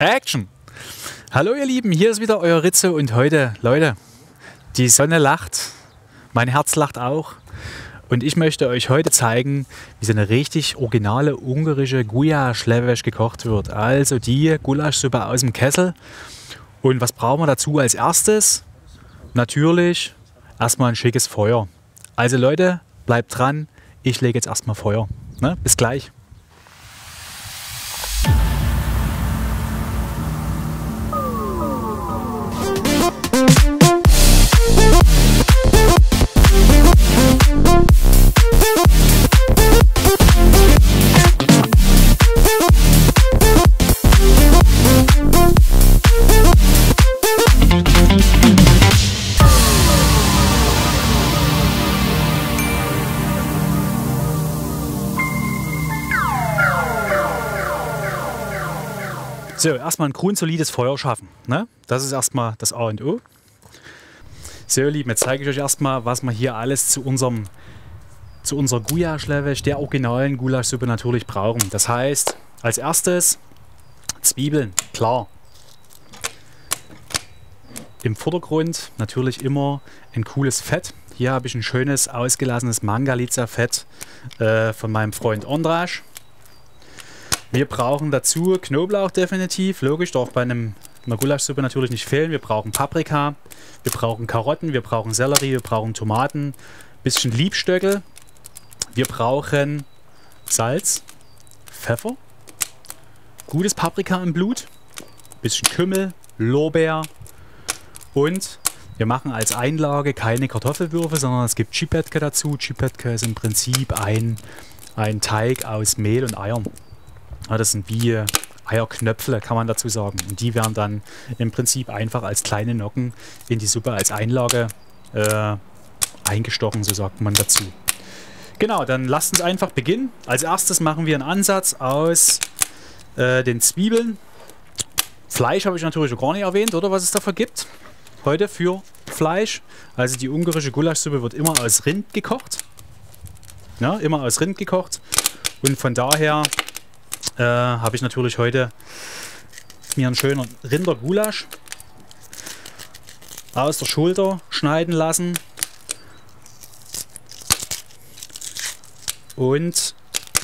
Action! Hallo ihr Lieben, hier ist wieder euer Ritze und heute, Leute, die Sonne lacht, mein Herz lacht auch und ich möchte euch heute zeigen, wie so eine richtig originale ungarische Gulyás gekocht wird. Also die Gulaschsuppe aus dem Kessel. Und was brauchen wir dazu als erstes? Natürlich erstmal ein schickes Feuer. Also Leute, bleibt dran, ich lege jetzt erstmal Feuer. Ne? Bis gleich. So, erstmal ein grundsolides Feuer schaffen. Ne? Das ist erstmal das A und O. So, ihr Lieben, jetzt zeige ich euch erstmal, was wir hier alles zu unserer Gulyás, der originalen Gulaschsuppe natürlich brauchen. Das heißt, als erstes Zwiebeln, klar. Im Vordergrund natürlich immer ein cooles Fett. Hier habe ich ein schönes, ausgelassenes Mangalitsa-Fett von meinem Freund Andras. Wir brauchen dazu Knoblauch definitiv, logisch, darf bei einer Gulaschsuppe natürlich nicht fehlen. Wir brauchen Paprika, wir brauchen Karotten, wir brauchen Sellerie, wir brauchen Tomaten, bisschen Liebstöckel. Wir brauchen Salz, Pfeffer, gutes Paprika im Blut, bisschen Kümmel, Lorbeer und wir machen als Einlage keine Kartoffelwürfel, sondern es gibt Chipetke dazu. Chipetke ist im Prinzip ein Teig aus Mehl und Eiern. Ja, das sind wie Eierknöpfle, kann man dazu sagen. Und die werden dann im Prinzip einfach als kleine Nocken in die Suppe als Einlage eingestochen, so sagt man dazu. Genau, dann lasst uns einfach beginnen. Als erstes machen wir einen Ansatz aus den Zwiebeln. Fleisch habe ich natürlich noch gar nicht erwähnt, oder was es dafür gibt. Heute für Fleisch. Also die ungarische Gulaschsuppe wird immer aus Rind gekocht. Ja, immer aus Rind gekocht. Und von daher habe ich natürlich heute mir einen schönen Rindergulasch aus der Schulter schneiden lassen. Und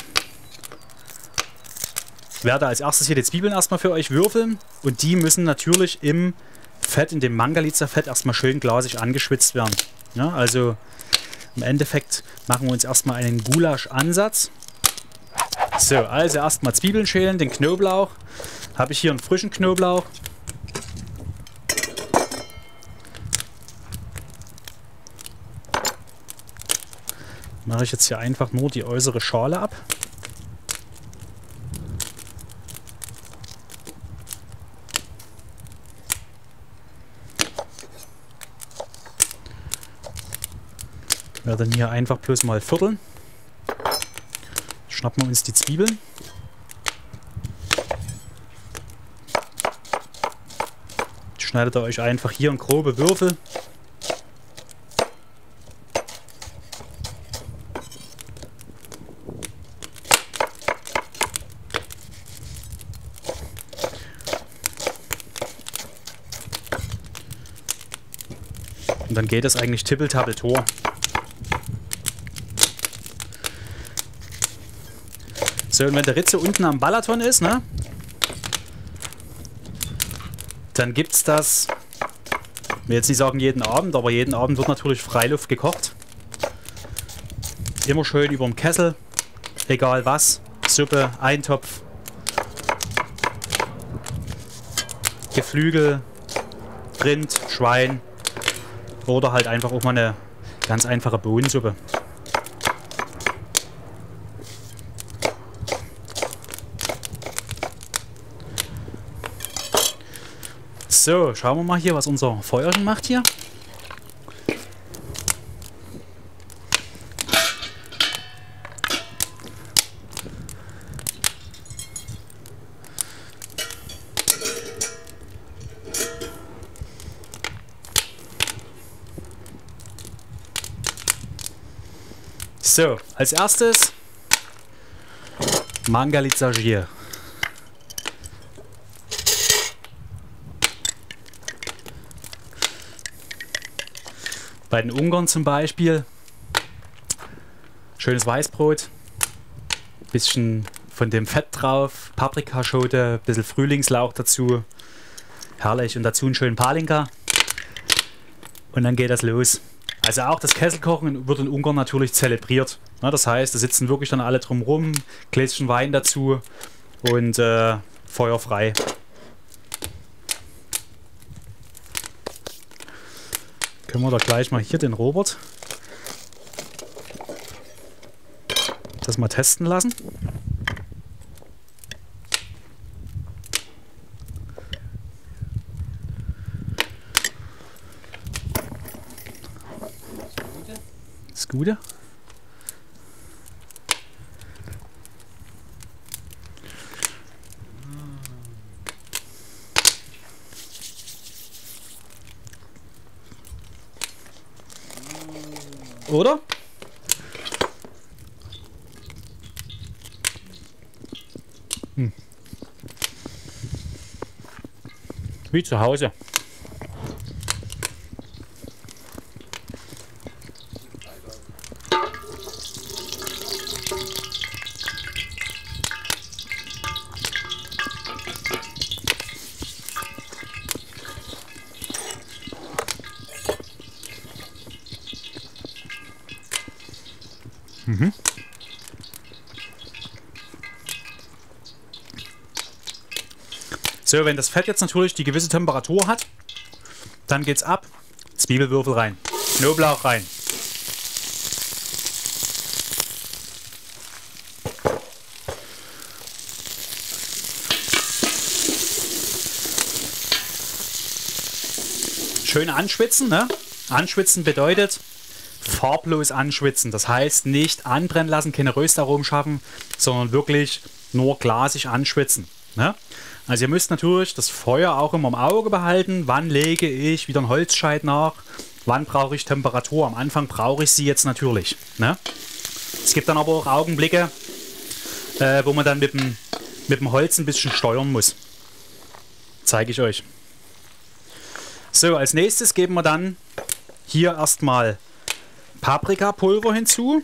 werde als erstes hier die Zwiebeln erstmal für euch würfeln. Und die müssen natürlich im Fett, in dem Mangalitsa-Fett erstmal schön glasig angeschwitzt werden. Ja, also im Endeffekt machen wir uns erstmal einen Gulasch-Ansatz. So, also erstmal Zwiebeln schälen, den Knoblauch. Habe ich hier einen frischen Knoblauch. Mache ich jetzt hier einfach nur die äußere Schale ab. Werde dann hier einfach bloß mal vierteln. Schnappen wir uns die Zwiebeln. Schneidet ihr euch einfach hier in grobe Würfel. Und dann geht es eigentlich tippeltappeltor. So, und wenn der Ritze unten am Balaton ist, ne, dann gibt es das, ich will jetzt nicht sagen jeden Abend, aber jeden Abend wird natürlich Freiluft gekocht. Immer schön über dem Kessel, egal was, Suppe, Eintopf, Geflügel, Rind, Schwein oder halt einfach auch mal eine ganz einfache Bohnensuppe. So, schauen wir mal hier, was unser Feuerchen macht hier. So, als erstes Mangalitsa. Bei den Ungarn zum Beispiel. Schönes Weißbrot. Bisschen von dem Fett drauf. Paprikaschote, bisschen Frühlingslauch dazu. Herrlich. Und dazu einen schönen Palinka. Und dann geht das los. Also auch das Kesselkochen wird in Ungarn natürlich zelebriert. Ja, das heißt, da sitzen wirklich dann alle drumherum, Gläschen Wein dazu und Feuer frei. Können wir da gleich mal hier den Robert das mal testen lassen. Das Gute. Oder? Wie zu Hause. So, wenn das Fett jetzt natürlich die gewisse Temperatur hat, dann geht's ab. Zwiebelwürfel rein, Knoblauch rein. Schön anschwitzen, ne? Anschwitzen bedeutet farblos anschwitzen. Das heißt nicht anbrennen lassen, keine Röstaromen schaffen, sondern wirklich nur glasig anschwitzen. Ne? Also ihr müsst natürlich das Feuer auch immer im Auge behalten. Wann lege ich wieder einen Holzscheit nach? Wann brauche ich Temperatur? Am Anfang brauche ich sie jetzt natürlich. Ne? Es gibt dann aber auch Augenblicke, wo man dann mit dem Holz ein bisschen steuern muss. Zeige ich euch. So, als nächstes geben wir dann hier erstmal Paprikapulver hinzu.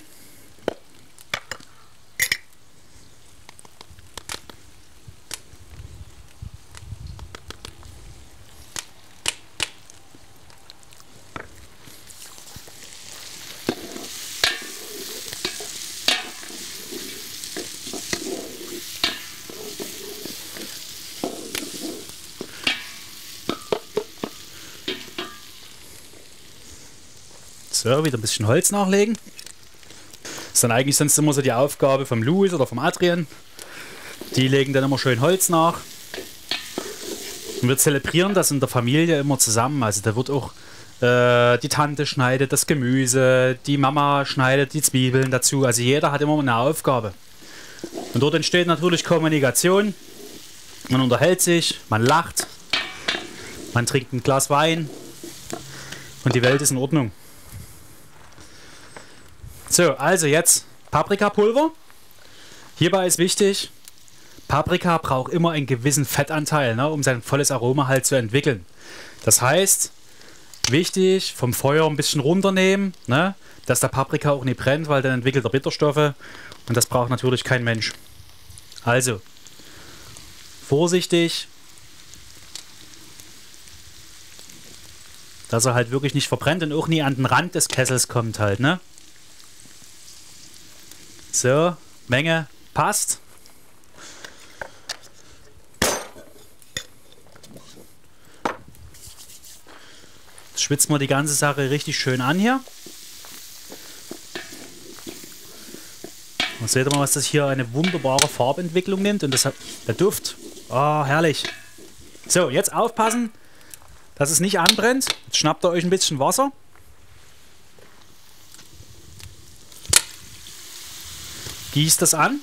So, wieder ein bisschen Holz nachlegen. Das ist dann eigentlich sonst immer so die Aufgabe vom Louis oder vom Adrian. Die legen dann immer schön Holz nach. Und wir zelebrieren das in der Familie immer zusammen. Also da wird auch die Tante schneidet das Gemüse, die Mama schneidet die Zwiebeln dazu. Also jeder hat immer eine Aufgabe. Und dort entsteht natürlich Kommunikation. Man unterhält sich, man lacht, man trinkt ein Glas Wein und die Welt ist in Ordnung. So, also jetzt Paprikapulver. Hierbei ist wichtig, Paprika braucht immer einen gewissen Fettanteil, ne, um sein volles Aroma halt zu entwickeln. Das heißt, wichtig, vom Feuer ein bisschen runternehmen, ne, dass der Paprika auch nicht brennt, weil dann entwickelt er Bitterstoffe und das braucht natürlich kein Mensch. Also, vorsichtig, dass er halt wirklich nicht verbrennt und auch nie an den Rand des Kessels kommt halt, ne. So, Menge passt. Jetzt schwitzen wir die ganze Sache richtig schön an hier. Und seht ihr mal, was das hier eine wunderbare Farbentwicklung nimmt. Und das hat der Duft. Oh, herrlich. So, jetzt aufpassen, dass es nicht anbrennt. Jetzt schnappt ihr euch ein bisschen Wasser. Gießt das an.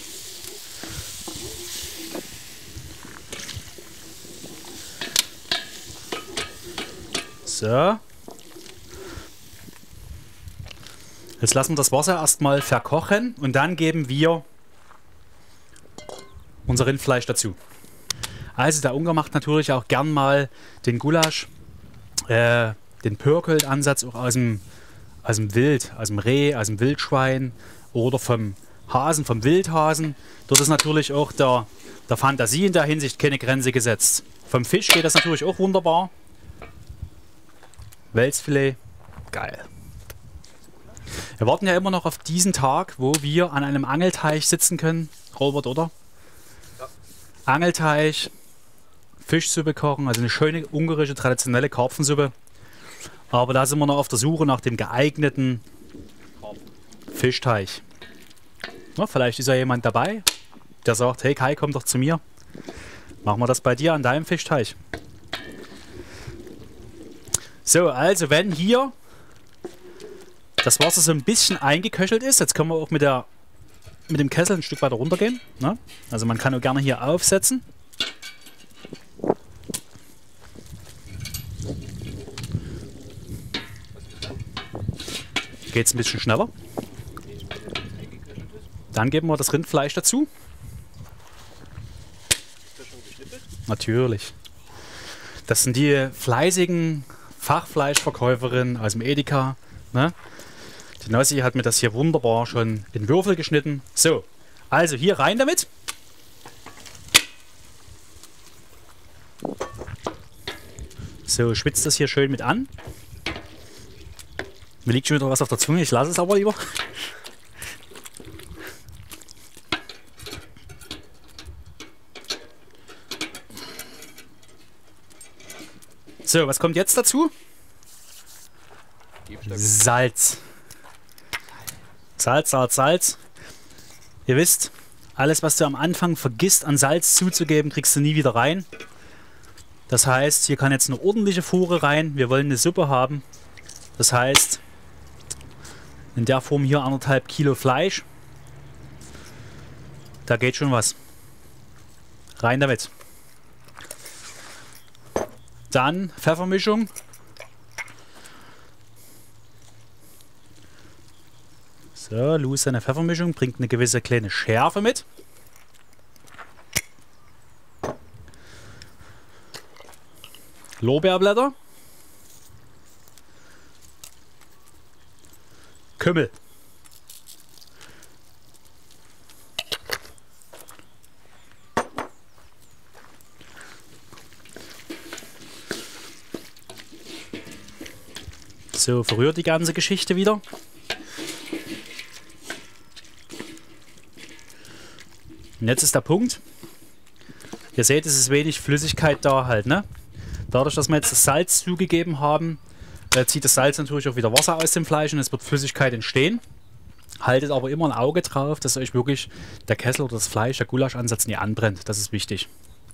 So. Jetzt lassen wir das Wasser erstmal verkochen und dann geben wir unser Rindfleisch dazu. Also der Ungar macht natürlich auch gern mal den Gulasch den Purkult-Ansatz auch aus dem Wild, aus dem Reh, aus dem Wildschwein oder vom Hasen, vom Wildhasen. Dort ist natürlich auch der Fantasie in der Hinsicht keine Grenze gesetzt. Vom Fisch geht das natürlich auch wunderbar. Welsfilet, geil. Wir warten ja immer noch auf diesen Tag, wo wir an einem Angelteich sitzen können. Robert, oder? Ja. Angelteich, Fischsuppe kochen, also eine schöne ungarische traditionelle Karpfensuppe. Aber da sind wir noch auf der Suche nach dem geeigneten Fischteich. Na, vielleicht ist ja jemand dabei, der sagt, hey Kai, komm doch zu mir. Machen wir das bei dir an deinem Fischteich. So, also wenn hier das Wasser so ein bisschen eingeköchelt ist, jetzt können wir auch mit dem Kessel ein Stück weiter runtergehen. Ne? Also man kann auch gerne hier aufsetzen. Geht es ein bisschen schneller. Dann geben wir das Rindfleisch dazu. Ist das schon geschnippelt? Natürlich. Das sind die fleißigen Fachfleischverkäuferinnen aus dem Edeka. Ne? Die Nossi hat mir das hier wunderbar schon in Würfel geschnitten. So, also hier rein damit. So, schwitzt das hier schön mit an. Mir liegt schon wieder was auf der Zunge, ich lasse es aber lieber. So, was kommt jetzt dazu? Salz. Salz, Salz, Salz. Ihr wisst, alles was du am Anfang vergisst an Salz zuzugeben, kriegst du nie wieder rein. Das heißt, hier kann jetzt eine ordentliche Fuhre rein. Wir wollen eine Suppe haben. Das heißt, in der Form hier 1,5 Kilo Fleisch. Da geht schon was. Rein damit. Dann Pfeffermischung. So, Lou seine Pfeffermischung bringt eine gewisse kleine Schärfe mit. Lorbeerblätter. Kümmel. So, verrührt die ganze Geschichte wieder. Und jetzt ist der Punkt. Ihr seht, es ist wenig Flüssigkeit da halt, ne? Dadurch, dass wir jetzt das Salz zugegeben haben, zieht das Salz natürlich auch wieder Wasser aus dem Fleisch und es wird Flüssigkeit entstehen. Haltet aber immer ein Auge drauf, dass euch wirklich der Kessel oder das Fleisch, der Gulaschansatz nie anbrennt. Das ist wichtig.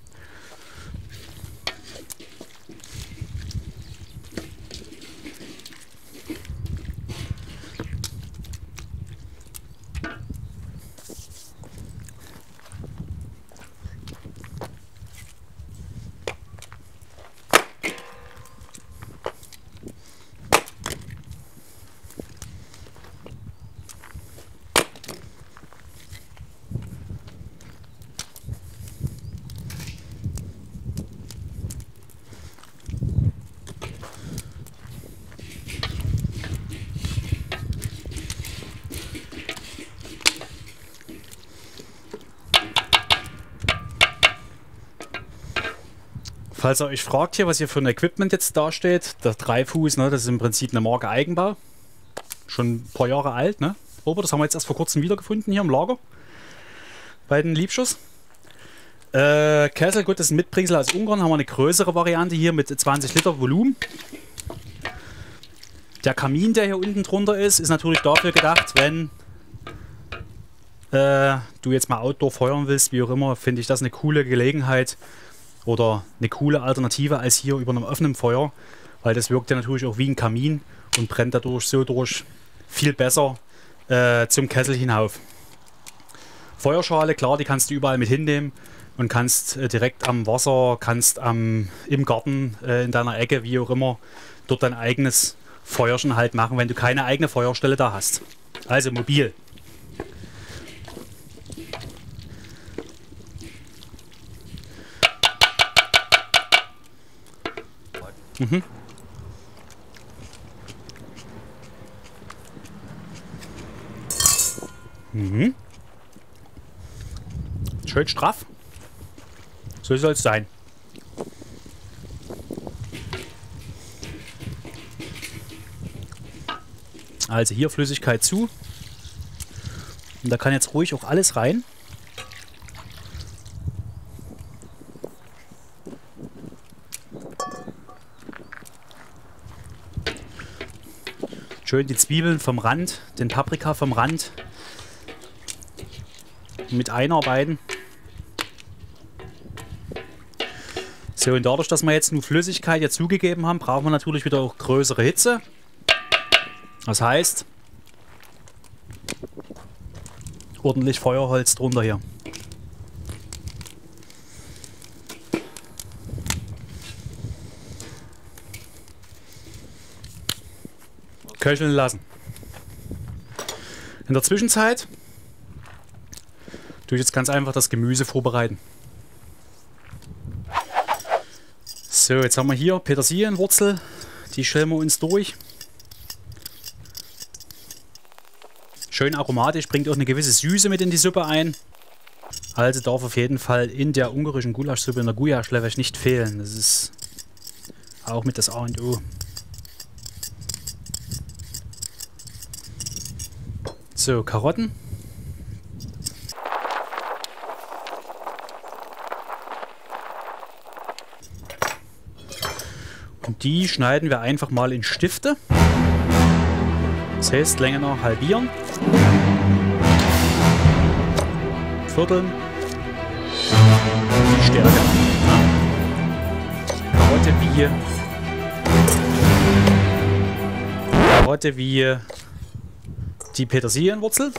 Falls ihr euch fragt hier, was hier für ein Equipment jetzt da steht, der Dreifuß, ne, das ist im Prinzip eine Marke Eigenbau. Schon ein paar Jahre alt, ne? Aber das haben wir jetzt erst vor kurzem wiedergefunden hier im Lager. Bei den Liebschuss. Kessel, gut, das ist ein Mitbringsel aus Ungarn, haben wir eine größere Variante hier mit 20 Liter Volumen. Der Kamin, der hier unten drunter ist natürlich dafür gedacht, wenn du jetzt mal Outdoor feuern willst, wie auch immer, finde ich das eine coole Gelegenheit. Oder eine coole Alternative als hier über einem offenen Feuer, weil das wirkt ja natürlich auch wie ein Kamin und brennt dadurch so durch viel besser zum Kessel hinauf. Feuerschale, klar, die kannst du überall mit hinnehmen und kannst direkt am Wasser, kannst im Garten, in deiner Ecke, wie auch immer, dort dein eigenes Feuerchen halt machen, wenn du keine eigene Feuerstelle da hast. Also mobil. Mhm. Schön straff. So soll es sein. Also hier Flüssigkeit zu. Und da kann jetzt ruhig auch alles rein. Schön die Zwiebeln vom Rand, den Paprika vom Rand mit einarbeiten. So, und dadurch, dass wir jetzt nur Flüssigkeit hier zugegeben haben, brauchen wir natürlich wieder auch größere Hitze. Das heißt, ordentlich Feuerholz drunter hier. Köcheln lassen. In der Zwischenzeit tue ich jetzt ganz einfach das Gemüse vorbereiten. So, jetzt haben wir hier Petersilienwurzel. Die schälen wir uns durch. Schön aromatisch, bringt auch eine gewisse Süße mit in die Suppe ein. Also darf auf jeden Fall in der ungarischen Gulaschsuppe, in der Gulyás-leves nicht fehlen. Das ist auch mit das A und O. So, Karotten. Und die schneiden wir einfach mal in Stifte. Das heißt, Länge noch halbieren. Vierteln. Die Stärke. Ja. Karotte wie die Petersilienwurzel.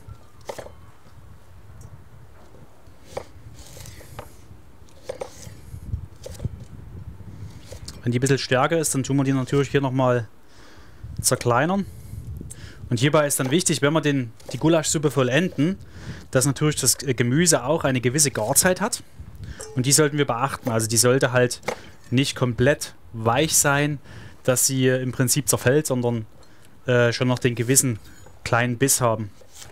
Wenn die ein bisschen stärker ist, dann tun wir die natürlich hier nochmal zerkleinern. Und hierbei ist dann wichtig, wenn wir die Gulaschsuppe vollenden, dass natürlich das Gemüse auch eine gewisse Garzeit hat. Und die sollten wir beachten. Also die sollte halt nicht komplett weich sein, dass sie im Prinzip zerfällt, sondern schon noch den gewissen kleinen Biss haben.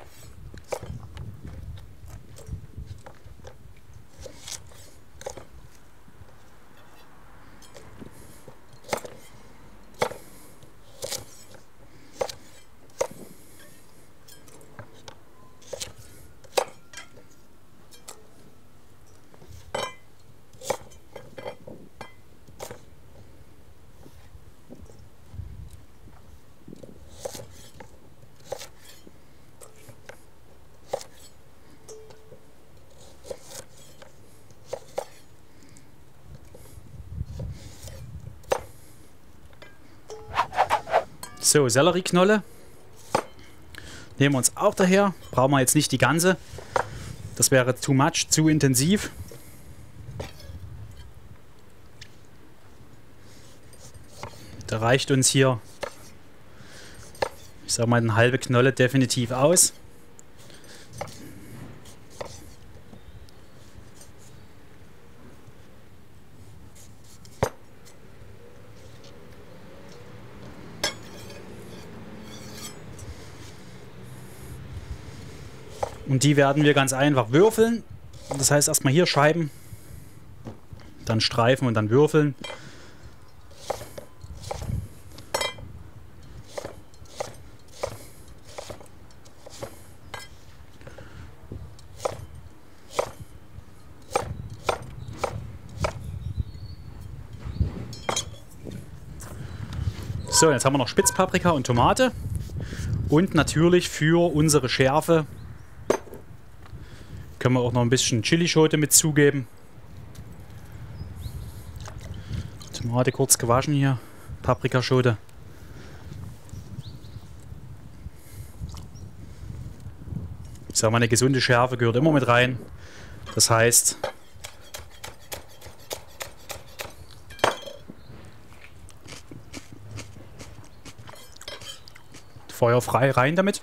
So, Sellerieknolle nehmen wir uns auch daher. Brauchen wir jetzt nicht die ganze. Das wäre too much, zu intensiv. Da reicht uns hier, ich sag mal, eine halbe Knolle definitiv aus. Und die werden wir ganz einfach würfeln. Das heißt erstmal hier Scheiben, dann streifen und dann würfeln. So, jetzt haben wir noch Spitzpaprika und Tomate. Und natürlich für unsere Schärfe können wir auch noch ein bisschen Chilischote mit zugeben. Tomate kurz gewaschen hier, Paprikaschote. Ich sage mal, eine gesunde Schärfe gehört immer mit rein. Das heißt, Feuer frei rein damit.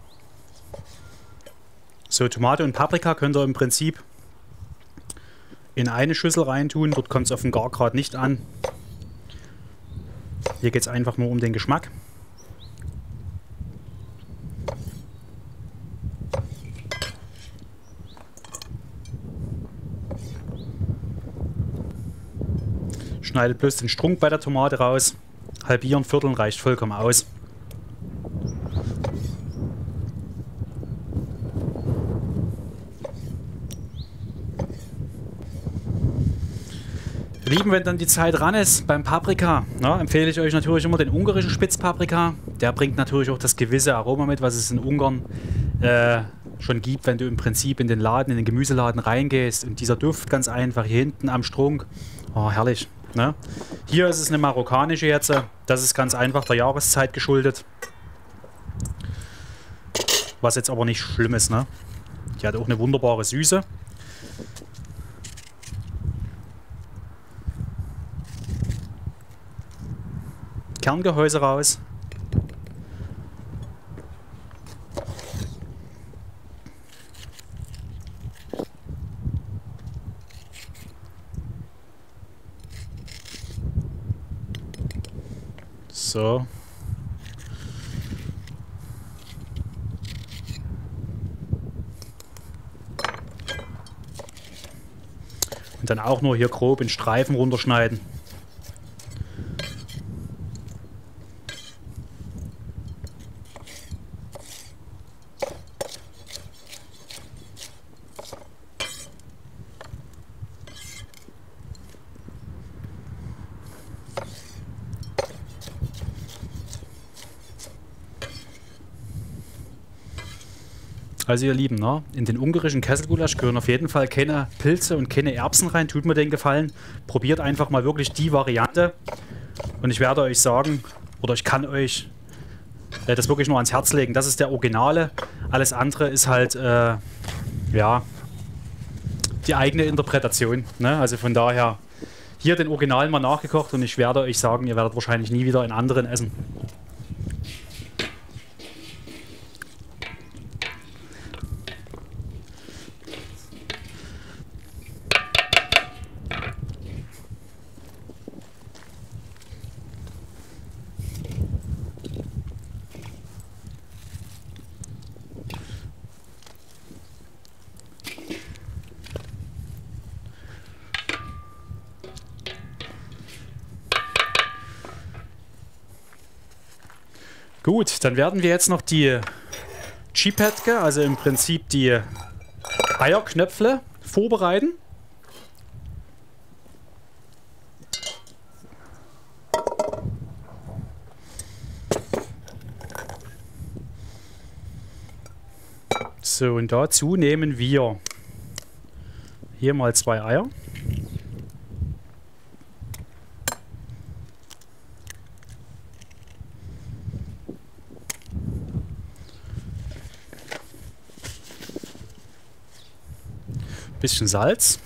So, Tomate und Paprika könnt ihr im Prinzip in eine Schüssel reintun. Dort kommt es auf den Gargrad nicht an. Hier geht es einfach nur um den Geschmack. Schneidet bloß den Strunk bei der Tomate raus. Halbieren, vierteln reicht vollkommen aus. Lieben, wenn dann die Zeit ran ist, beim Paprika, empfehle ich euch natürlich immer den ungarischen Spitzpaprika. Der bringt natürlich auch das gewisse Aroma mit, was es in Ungarn schon gibt, wenn du im Prinzip in den Laden, in den Gemüseladen reingehst. Und dieser Duft ganz einfach hier hinten am Strunk, oh, herrlich. Ne? Hier ist es eine marokkanische jetzt, das ist ganz einfach der Jahreszeit geschuldet. Was jetzt aber nicht schlimm ist, ne? Die hat auch eine wunderbare Süße. Kerngehäuse raus. So. Und dann auch nur hier grob in Streifen runterschneiden. Also ihr Lieben, ne? In den ungarischen Kesselgulasch gehören auf jeden Fall keine Pilze und keine Erbsen rein. Tut mir den Gefallen. Probiert einfach mal wirklich die Variante. Und ich werde euch sagen, oder ich kann euch das wirklich nur ans Herz legen. Das ist der Originale. Alles andere ist halt, ja, die eigene Interpretation. Ne? Also von daher, hier den Originalen mal nachgekocht und ich werde euch sagen, ihr werdet wahrscheinlich nie wieder einen anderen essen. Gut, dann werden wir jetzt noch die Chipetke, also im Prinzip die Eierknöpfle, vorbereiten. So, und dazu nehmen wir hier mal 2 Eier. Bisschen Salz.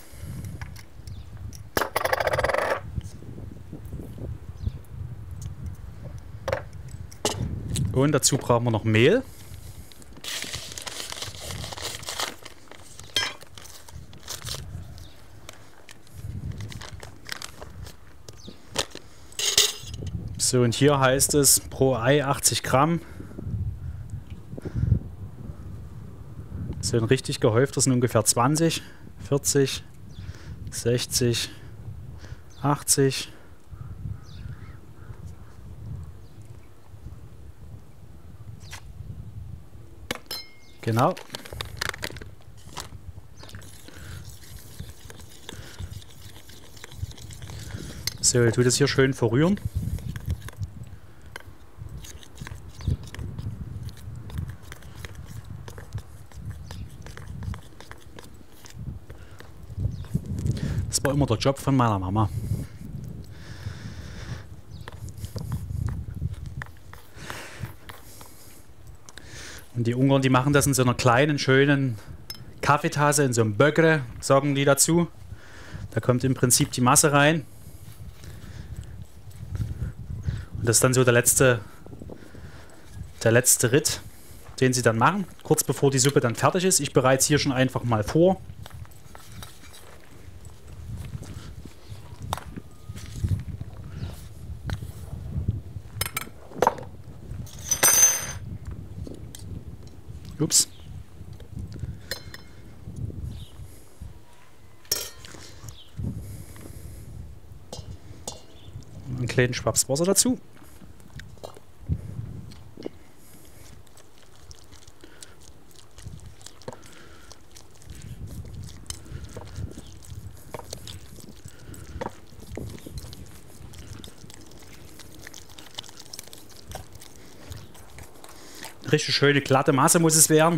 Und dazu brauchen wir noch Mehl. So, und hier heißt es pro Ei 80 Gramm. So ein richtig gehäuftes sind ungefähr 20, 40, 60, 80. Genau. So, ich tue das hier schön verrühren. Das war immer der Job von meiner Mama. Und die Ungarn, die machen das in so einer kleinen, schönen Kaffeetasse, in so einem Bögre, sagen die dazu. Da kommt im Prinzip die Masse rein. Und das ist dann so der letzte Ritt, den sie dann machen, kurz bevor die Suppe dann fertig ist. Ich bereite es hier schon einfach mal vor. Ups. Einen kleinen Schwaps Wasser dazu. Richtig schöne glatte Masse muss es werden.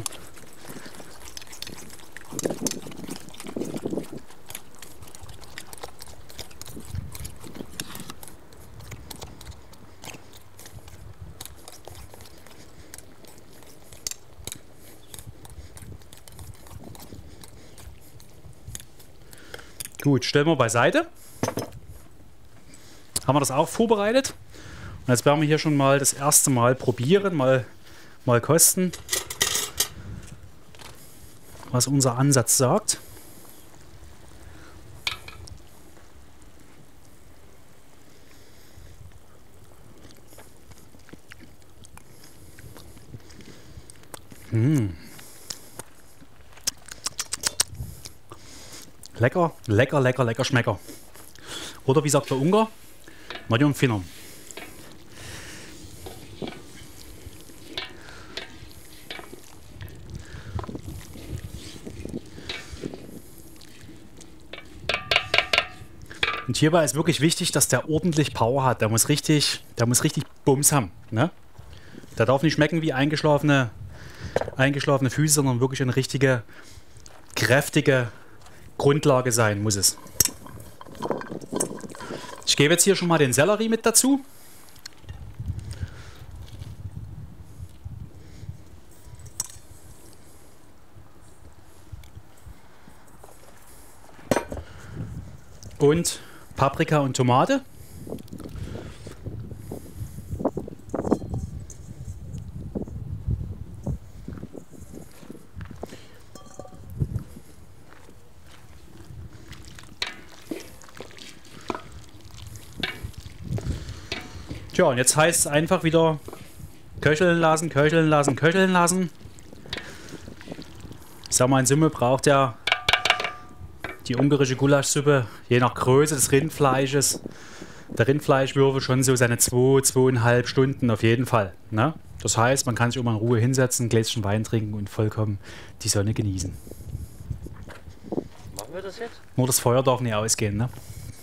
Gut, stellen wir beiseite. Haben wir das auch vorbereitet. Und jetzt werden wir hier schon mal das erste Mal probieren, mal kosten, was unser Ansatz sagt. Lecker, lecker, lecker, lecker Schmecker. Oder wie sagt der Ungar? Nagyon finom. Und hierbei ist wirklich wichtig, dass der ordentlich Power hat. Der muss richtig Bums haben. Ne? Der darf nicht schmecken wie eingeschlafene Füße, sondern wirklich eine richtige, kräftige Grundlage sein muss es. Ich gebe jetzt hier schon mal den Sellerie mit dazu. Und Paprika und Tomate. Tja, und jetzt heißt es einfach wieder köcheln lassen, köcheln lassen, köcheln lassen. Ich sag mal, in Summe braucht ja die ungarische Gulaschsuppe, je nach Größe des Rindfleisches, der Rindfleischwürfel schon so seine 2,5 Stunden auf jeden Fall. Ne? Das heißt, man kann sich auch mal in Ruhe hinsetzen, ein Gläschen Wein trinken und vollkommen die Sonne genießen. Machen wir das jetzt? Nur das Feuer darf nicht ausgehen. Ne?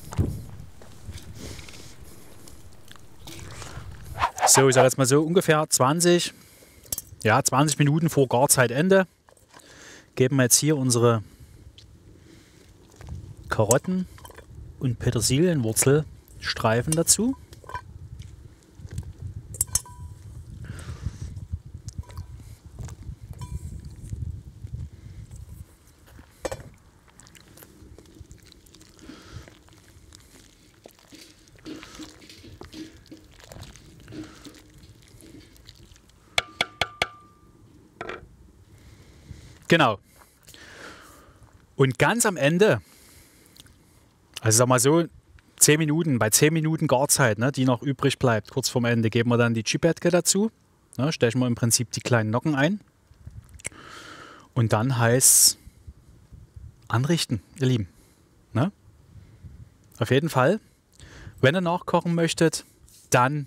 So, ich sage jetzt mal so ungefähr 20 Minuten vor Garzeitende geben wir jetzt hier unsere Karotten und Petersilienwurzelstreifen dazu. Genau. Und ganz am Ende, also sag mal so, 10 Minuten, bei 10 Minuten Garzeit, ne, die noch übrig bleibt, kurz vorm Ende, geben wir dann die Chipetke dazu. Ne, stechen wir im Prinzip die kleinen Nocken ein. Und dann heißt es anrichten, ihr Lieben. Ne? Auf jeden Fall, wenn ihr nachkochen möchtet, dann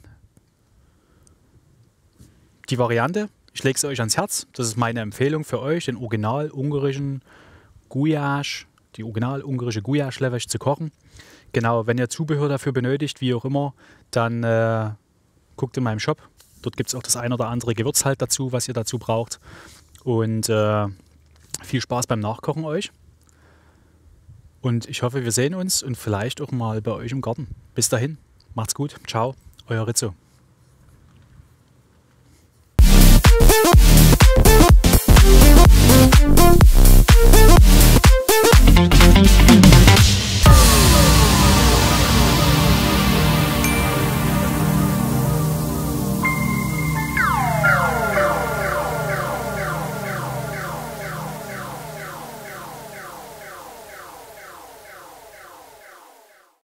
die Variante. Ich lege es euch ans Herz. Das ist meine Empfehlung für euch, den original-ungarischen Gulyás, die original-ungarische Gulyás-Levesch zu kochen. Genau, wenn ihr Zubehör dafür benötigt, wie auch immer, dann guckt in meinem Shop. Dort gibt es auch das ein oder andere Gewürz halt dazu, was ihr dazu braucht. Und viel Spaß beim Nachkochen euch. Und ich hoffe, wir sehen uns und vielleicht auch mal bei euch im Garten. Bis dahin, macht's gut. Ciao, euer Rizzo.